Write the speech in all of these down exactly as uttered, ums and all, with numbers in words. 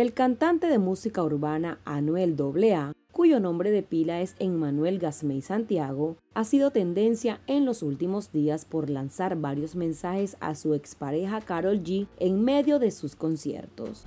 El cantante de música urbana Anuel doble A, cuyo nombre de pila es Emmanuel Gasmey Santiago, ha sido tendencia en los últimos días por lanzar varios mensajes a su expareja Karol G en medio de sus conciertos.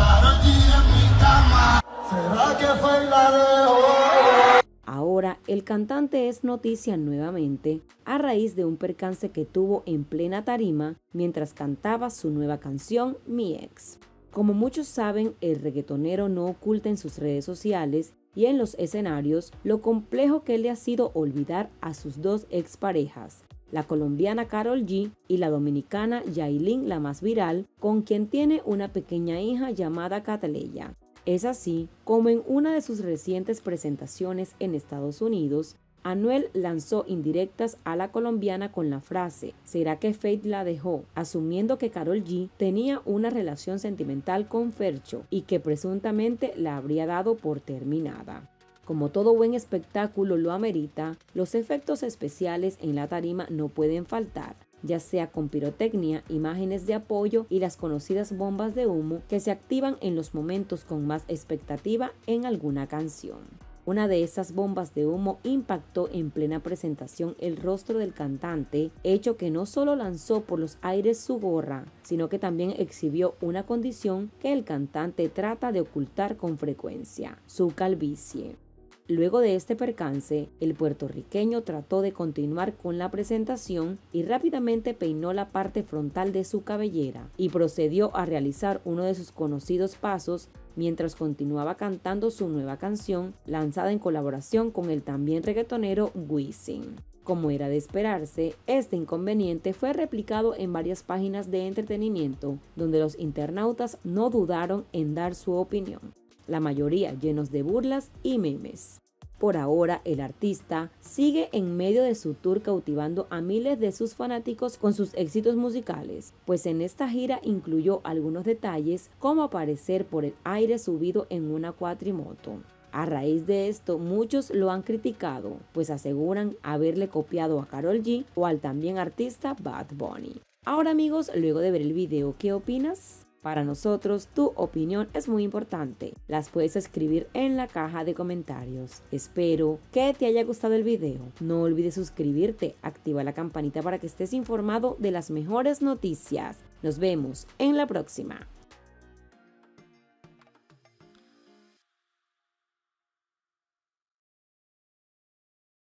Ahora, el cantante es noticia nuevamente a raíz de un percance que tuvo en plena tarima mientras cantaba su nueva canción, Mi Ex. Como muchos saben, el reggaetonero no oculta en sus redes sociales y en los escenarios lo complejo que le ha sido olvidar a sus dos exparejas, la colombiana Karol G y la dominicana Yailin, la más viral, con quien tiene una pequeña hija llamada Cataleya. Es así como en una de sus recientes presentaciones en Estados Unidos, Anuel lanzó indirectas a la colombiana con la frase ¿será que Fate la dejó?, asumiendo que Karol G tenía una relación sentimental con Fercho y que presuntamente la habría dado por terminada. Como todo buen espectáculo lo amerita, los efectos especiales en la tarima no pueden faltar, ya sea con pirotecnia, imágenes de apoyo y las conocidas bombas de humo que se activan en los momentos con más expectativa en alguna canción. Una de esas bombas de humo impactó en plena presentación el rostro del cantante, hecho que no solo lanzó por los aires su gorra, sino que también exhibió una condición que el cantante trata de ocultar con frecuencia: su calvicie. Luego de este percance, el puertorriqueño trató de continuar con la presentación y rápidamente peinó la parte frontal de su cabellera y procedió a realizar uno de sus conocidos pasos mientras continuaba cantando su nueva canción, lanzada en colaboración con el también reggaetonero Wisin. Como era de esperarse, este inconveniente fue replicado en varias páginas de entretenimiento, donde los internautas no dudaron en dar su opinión, la mayoría llenos de burlas y memes. Por ahora, el artista sigue en medio de su tour cautivando a miles de sus fanáticos con sus éxitos musicales, pues en esta gira incluyó algunos detalles como aparecer por el aire subido en una cuatrimoto. A raíz de esto, muchos lo han criticado, pues aseguran haberle copiado a Karol G o al también artista Bad Bunny. Ahora amigos, luego de ver el video, ¿qué opinas? Para nosotros, tu opinión es muy importante. Las puedes escribir en la caja de comentarios. Espero que te haya gustado el video. No olvides suscribirte, activa la campanita para que estés informado de las mejores noticias. Nos vemos en la próxima.